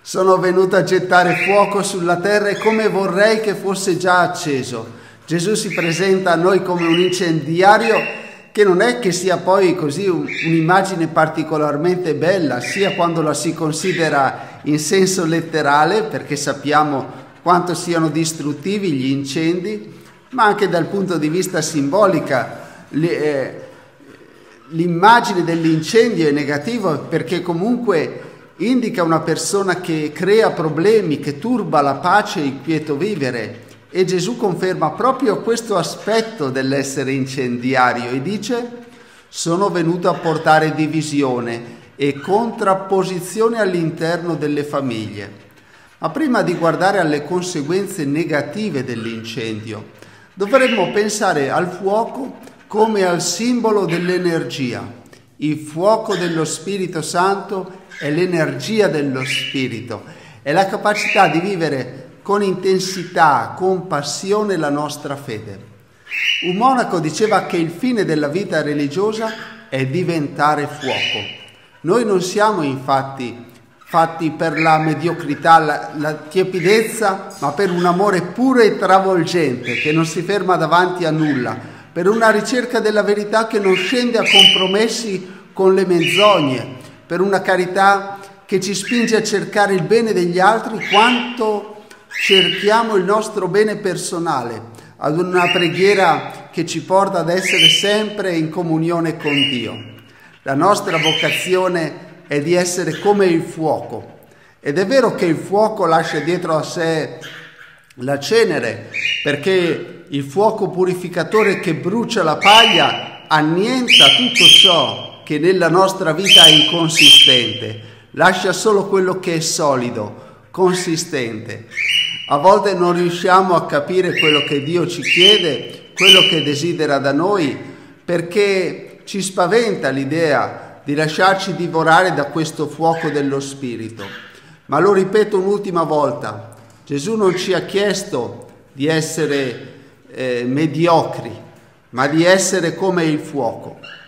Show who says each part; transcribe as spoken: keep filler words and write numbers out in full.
Speaker 1: Sono venuto a gettare fuoco sulla terra e come vorrei che fosse già acceso. Gesù si presenta a noi come un incendiario che non è che sia poi così un, un'immagine particolarmente bella, sia quando la si considera in senso letterale, perché sappiamo quanto siano distruttivi gli incendi, ma anche dal punto di vista simbolica. Le, eh, l'immagine dell'incendio è negativa perché comunque indica una persona che crea problemi, che turba la pace e il quieto vivere. E Gesù conferma proprio questo aspetto dell'essere incendiario e dice: sono venuto a portare divisione e contrapposizione all'interno delle famiglie. Ma prima di guardare alle conseguenze negative dell'incendio, dovremmo pensare al fuoco come al simbolo dell'energia. Il fuoco dello Spirito Santo è l'energia dello Spirito, è la capacità di vivere con intensità, con passione la nostra fede. Un monaco diceva che il fine della vita religiosa è diventare fuoco. Noi non siamo infatti fatti per la mediocrità, la, la tiepidezza, ma per un amore puro e travolgente che non si ferma davanti a nulla, per una ricerca della verità che non scende a compromessi con le menzogne, per una carità che ci spinge a cercare il bene degli altri quanto cerchiamo il nostro bene personale, ad una preghiera che ci porta ad essere sempre in comunione con Dio. La nostra vocazione è di essere come il fuoco, ed è vero che il fuoco lascia dietro a sé la cenere, perché il fuoco purificatore che brucia la paglia annienta tutto ciò che nella nostra vita è inconsistente, lascia solo quello che è solido, consistente. A volte non riusciamo a capire quello che Dio ci chiede, quello che desidera da noi, perché ci spaventa l'idea di lasciarci divorare da questo fuoco dello Spirito. Ma lo ripeto un'ultima volta, Gesù non ci ha chiesto di essere eh, mediocri, ma di essere come il fuoco.